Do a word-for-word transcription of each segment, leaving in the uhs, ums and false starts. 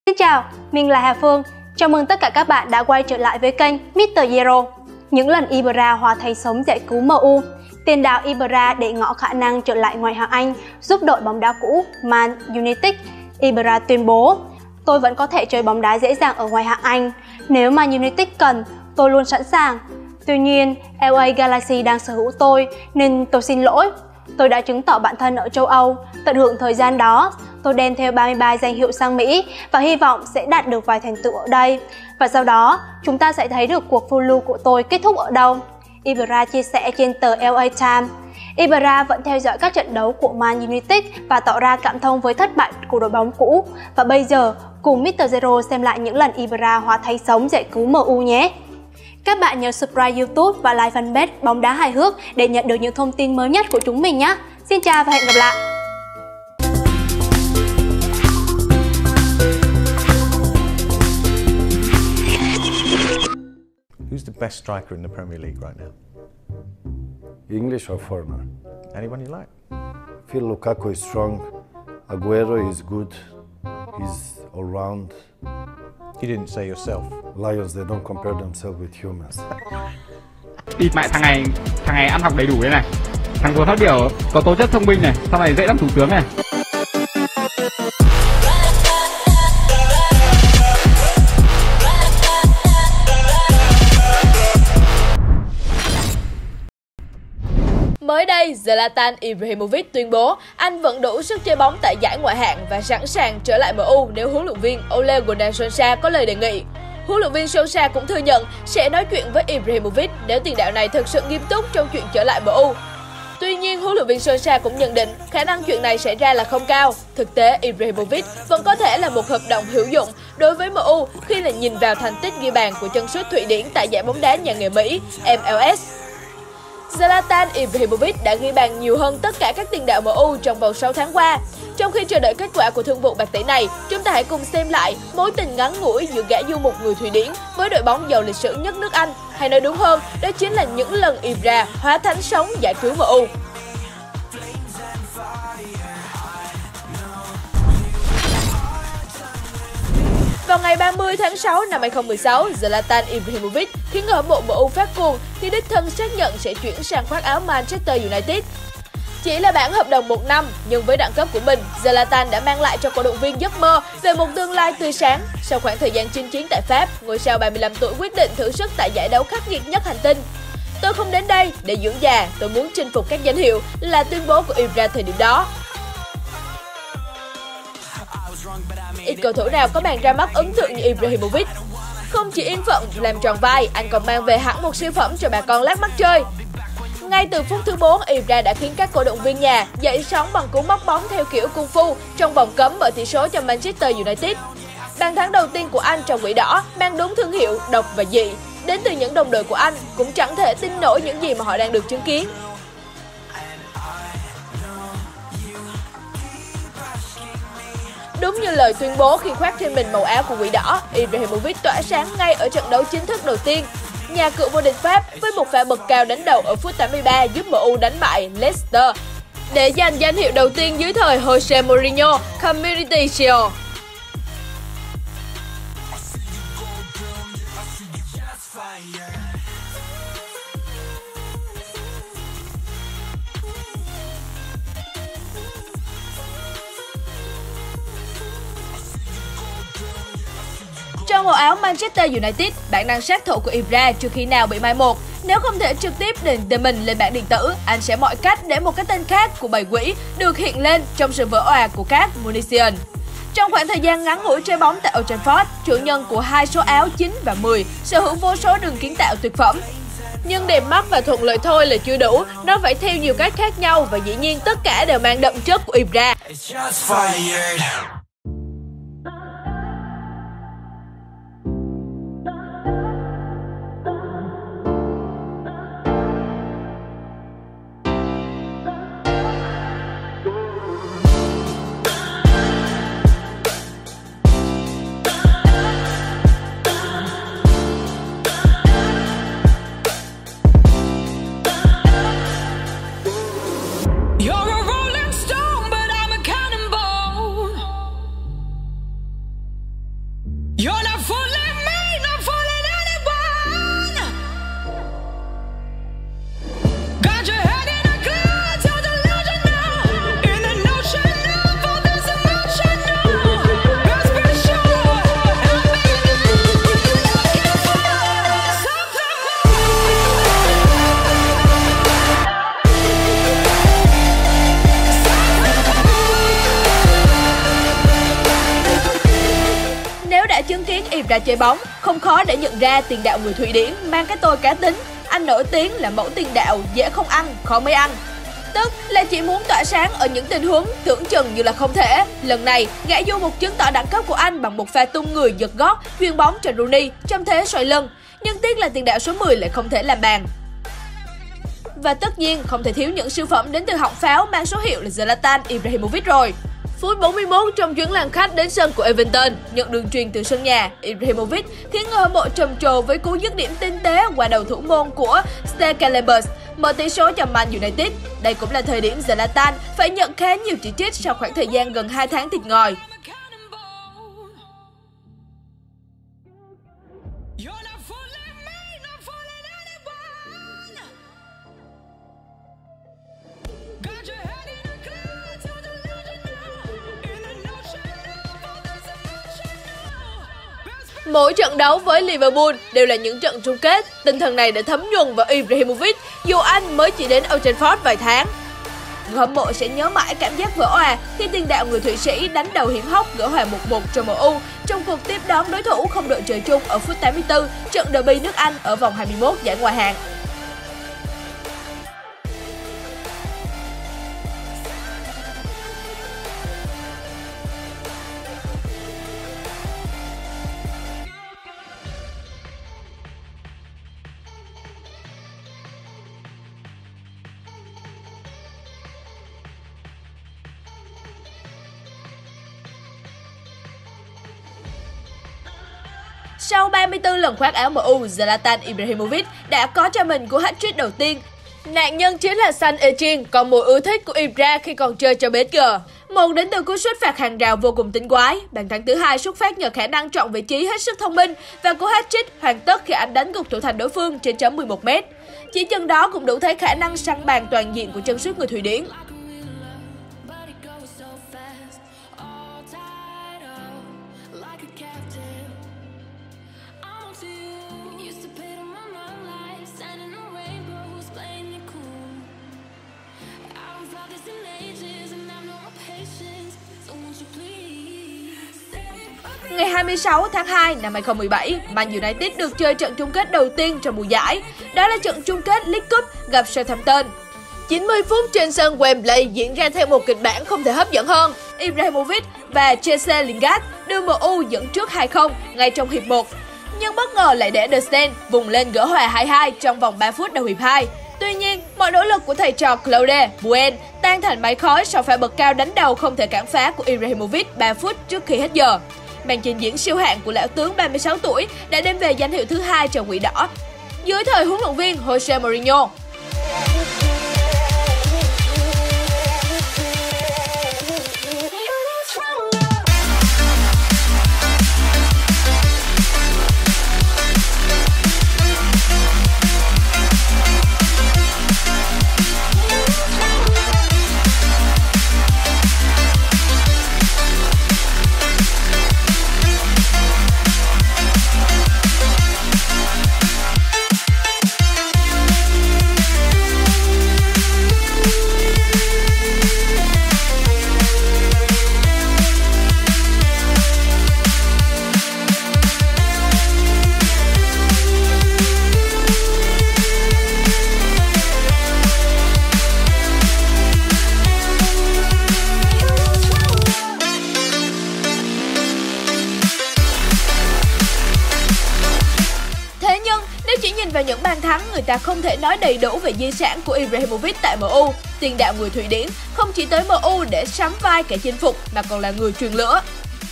Xin chào, mình là Hà Phương. Chào mừng tất cả các bạn đã quay trở lại với kênh mít tơ Zero. Những lần Ibra hóa thầy sống giải cứu em u, tiền đạo Ibra để ngỏ khả năng trở lại ngoại hạng Anh giúp đội bóng đá cũ Man United. Ibra tuyên bố: "Tôi vẫn có thể chơi bóng đá dễ dàng ở ngoại hạng Anh. Nếu Man United cần, tôi luôn sẵn sàng. Tuy nhiên, lờ a Galaxy đang sở hữu tôi nên tôi xin lỗi. Tôi đã chứng tỏ bản thân ở châu Âu, tận hưởng thời gian đó. Tôi đem theo ba mươi ba danh hiệu sang Mỹ và hy vọng sẽ đạt được vài thành tựu ở đây. Và sau đó, chúng ta sẽ thấy được cuộc phiêu lưu của tôi kết thúc ở đâu." Ibra chia sẻ trên tờ lờ a Times. Ibra vẫn theo dõi các trận đấu của Man United và tỏ ra cảm thông với thất bại của đội bóng cũ. Và bây giờ, cùng mít tơ Zero xem lại những lần Ibra hóa thầy sống giải cứu em u nhé! Các bạn nhớ subscribe YouTube và like fanpage Bóng Đá Hài Hước để nhận được những thông tin mới nhất của chúng mình nhé! Xin chào và hẹn gặp lại! Who's the best striker in the Premier League right now? English or foreigner? Anyone you like? I feel Lukaku is strong. Aguero is good. He's all round. You didn't say yourself. Lions, they don't compare themselves with humans. Địt mẹ, thằng này thằng này ăn học đầy đủ đấy này. Thằng vừa phát biểu có tố chất thông minh này, sau này dễ làm thủ tướng này. Mới đây, Zlatan Ibrahimovic tuyên bố anh vẫn đủ sức chơi bóng tại giải ngoại hạng và sẵn sàng trở lại em u nếu huấn luyện viên Ole Gunnar Solskjaer có lời đề nghị. Huấn luyện viên Solskjaer cũng thừa nhận sẽ nói chuyện với Ibrahimovic nếu tiền đạo này thực sự nghiêm túc trong chuyện trở lại em u. Tuy nhiên, huấn luyện viên Solskjaer cũng nhận định khả năng chuyện này xảy ra là không cao. Thực tế, Ibrahimovic vẫn có thể là một hợp đồng hữu dụng đối với em u khi là nhìn vào thành tích ghi bàn của chân sút Thụy Điển tại giải bóng đá nhà nghề Mỹ M L S. Zlatan Ibrahimovic đã ghi bàn nhiều hơn tất cả các tiền đạo em u trong vòng sáu tháng qua. Trong khi chờ đợi kết quả của thương vụ bạc tỷ này, chúng ta hãy cùng xem lại mối tình ngắn ngủi giữa gã du mục người Thụy Điển với đội bóng giàu lịch sử nhất nước Anh. Hay nói đúng hơn, đó chính là những lần Ibra hóa thánh sống giải cứu em u. Vào ngày ba mươi tháng sáu năm hai không một sáu, Zlatan Ibrahimovic khiến người hâm mộ em u phát cuồng khi đích thân xác nhận sẽ chuyển sang khoác áo Manchester United. Chỉ là bản hợp đồng một năm, nhưng với đẳng cấp của mình, Zlatan đã mang lại cho cổ động viên giấc mơ về một tương lai tươi sáng. Sau khoảng thời gian chinh chiến tại Pháp, ngôi sao ba mươi lăm tuổi quyết định thử sức tại giải đấu khắc nghiệt nhất hành tinh. "Tôi không đến đây để dưỡng già, tôi muốn chinh phục các danh hiệu", là tuyên bố của Ibra thời điểm đó. Ít cầu thủ nào có màn ra mắt ấn tượng như Ibrahimovic. Không chỉ yên phận làm tròn vai, anh còn mang về hẳn một siêu phẩm cho bà con lát mắt chơi. Ngay từ phút thứ bốn, Ibra đã khiến các cổ động viên nhà dậy sóng bằng cú móc bóng theo kiểu Kung Fu trong vòng cấm mở tỷ số cho Manchester United. Bàn thắng đầu tiên của anh trong quỷ đỏ mang đúng thương hiệu độc và dị. Đến từ những đồng đội của anh cũng chẳng thể tin nổi những gì mà họ đang được chứng kiến. Đúng như lời tuyên bố khi khoác trên mình màu áo của quỷ đỏ, Ibrahimovic tỏa sáng ngay ở trận đấu chính thức đầu tiên. Nhà cựu vô địch Pháp với một pha bật cao đánh đầu ở phút tám mươi ba giúp em u đánh bại Leicester để giành danh hiệu đầu tiên dưới thời Jose Mourinho Community Shield. Trong màu áo Manchester United, bản năng sát thủ của Ibra chưa khi nào bị mai một. Nếu không thể trực tiếp định tên mình lên bảng điện tử, anh sẽ mọi cách để một cái tên khác của bầy quỷ được hiện lên trong sự vỡ òa của các munition. Trong khoảng thời gian ngắn ngủi chơi bóng tại Old Trafford, chủ nhân của hai số áo chín và mười sở hữu vô số đường kiến tạo tuyệt phẩm. Nhưng đẹp mắt và thuận lợi thôi là chưa đủ, nó phải theo nhiều cách khác nhau và dĩ nhiên tất cả đều mang đậm chất của Ibra. chứng kiến Ibra chơi bóng, không khó để nhận ra tiền đạo người Thụy Điển mang cái tôi cá tính. Anh nổi tiếng là mẫu tiền đạo dễ không ăn, khó mới ăn. Tức là chỉ muốn tỏa sáng ở những tình huống tưởng chừng như là không thể. Lần này, gã du mục chứng tỏ đẳng cấp của anh bằng một pha tung người giật gót, chuyền bóng cho Rooney trong thế xoay lưng. Nhưng tiếc là tiền đạo số mười lại không thể làm bàn. Và tất nhiên không thể thiếu những siêu phẩm đến từ họng pháo mang số hiệu là Zlatan Ibrahimovic rồi. Phút bốn mươi mốt trong chuyến làm khách đến sân của Everton, nhận đường truyền từ sân nhà, Ibrahimovic khiến người hâm mộ trầm trồ với cú dứt điểm tinh tế qua đầu thủ môn của Stekelenburg, mở tỷ số cho Man United. Đây cũng là thời điểm Zlatan phải nhận khá nhiều chỉ trích sau khoảng thời gian gần hai tháng thịt ngòi. Mỗi trận đấu với Liverpool đều là những trận chung kết, tinh thần này đã thấm nhuần vào Ibrahimovic dù anh mới chỉ đến Old Trafford vài tháng. Người hâm mộ sẽ nhớ mãi cảm giác vỡ òa khi tiền đạo người Thụy Sĩ đánh đầu hiểm hóc gỡ hòa một một cho em u trong cuộc tiếp đón đối thủ không đội trời chung ở phút tám mươi tư, trận derby nước Anh ở vòng hai mươi mốt giải ngoại hạng. Sau ba mươi tư lần khoác áo em u, Zlatan Ibrahimovic đã có cho mình cú hat-trick đầu tiên. Nạn nhân chính là Son Heung-min, con mồi ưa thích của Ibra khi còn chơi cho pê ét giê. Một đến từ cú sút phạt hàng rào vô cùng tinh quái. Bàn thắng thứ hai xuất phát nhờ khả năng chọn vị trí hết sức thông minh và cú hat-trick hoàn tất khi anh đánh gục thủ thành đối phương trên chấm mười một mét. Chỉ chừng đó cũng đủ thấy khả năng săn bàn toàn diện của chân sút người Thụy Điển. Ngày hai mươi sáu tháng hai năm hai không một bảy, Man United được chơi trận chung kết đầu tiên trong mùa giải. Đó là trận chung kết League Cup gặp Southampton. chín mươi phút trên sân Wembley diễn ra theo một kịch bản không thể hấp dẫn hơn. Ibrahimovic và Jesse Lingard đưa em u dẫn trước hai không ngay trong hiệp một. Nhưng bất ngờ lại để De Steen vùng lên gỡ hòa hai hai trong vòng ba phút đầu hiệp hai. Tuy nhiên, mọi nỗ lực của thầy trò Claude Puel tan thành mây khói sau pha bật cao đánh đầu không thể cản phá của Ibrahimovic ba phút trước khi hết giờ. Màn trình diễn siêu hạng của lão tướng ba mươi sáu tuổi đã đem về danh hiệu thứ hai cho Quỷ Đỏ dưới thời huấn luyện viên Jose Mourinho. Và những bàn thắng, người ta không thể nói đầy đủ về di sản của Ibrahimovic tại em u. Tiền đạo người Thụy Điển không chỉ tới em u để sắm vai kẻ chinh phục mà còn là người truyền lửa.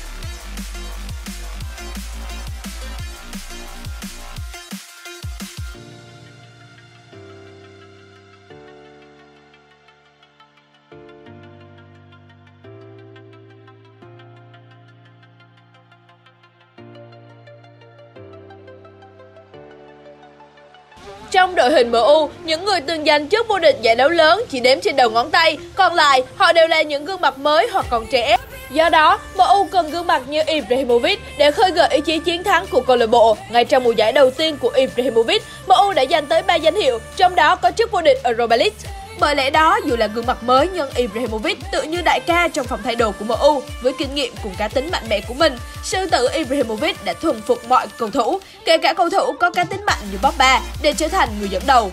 Trong đội hình em u, những người từng giành chức vô địch giải đấu lớn chỉ đếm trên đầu ngón tay, còn lại họ đều là những gương mặt mới hoặc còn trẻ. Do đó, em u cần gương mặt như Ibrahimovic để khơi gợi ý chí chiến thắng của câu lạc bộ. Ngay trong mùa giải đầu tiên của Ibrahimovic, em u đã giành tới ba danh hiệu, trong đó có chức vô địch Europa League. Bởi lẽ đó, dù là gương mặt mới nhưng Ibrahimovic tự như đại ca trong phòng thay đồ của em u. Với kinh nghiệm cùng cá tính mạnh mẽ của mình, sư tử Ibrahimovic đã thuần phục mọi cầu thủ, kể cả cầu thủ có cá tính mạnh như Pogba, để trở thành người dẫn đầu.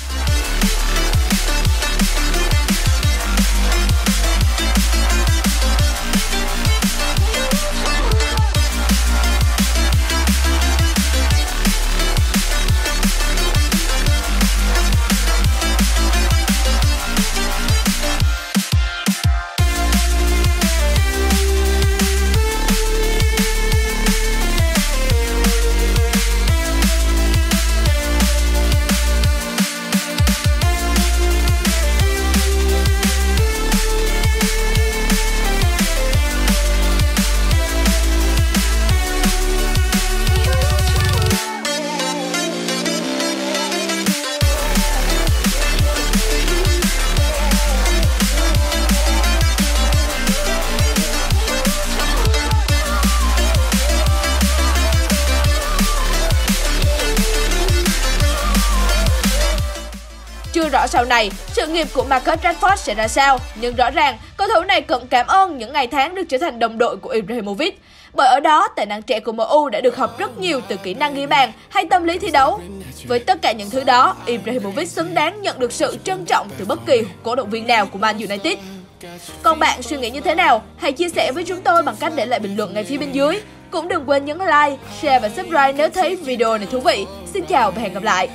Chưa rõ sau này, sự nghiệp của Marcus Rashford sẽ ra sao, nhưng rõ ràng, cầu thủ này cần cảm ơn những ngày tháng được trở thành đồng đội của Ibrahimovic. Bởi ở đó, tài năng trẻ của em u đã được học rất nhiều từ kỹ năng ghi bàn hay tâm lý thi đấu. Với tất cả những thứ đó, Ibrahimovic xứng đáng nhận được sự trân trọng từ bất kỳ cổ động viên nào của Man United. Còn bạn suy nghĩ như thế nào? Hãy chia sẻ với chúng tôi bằng cách để lại bình luận ngay phía bên dưới. Cũng đừng quên nhấn like, share và subscribe nếu thấy video này thú vị. Xin chào và hẹn gặp lại!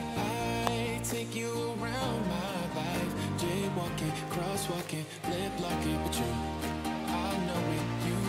Walking, crosswalking, lip locking, but you, I know it. You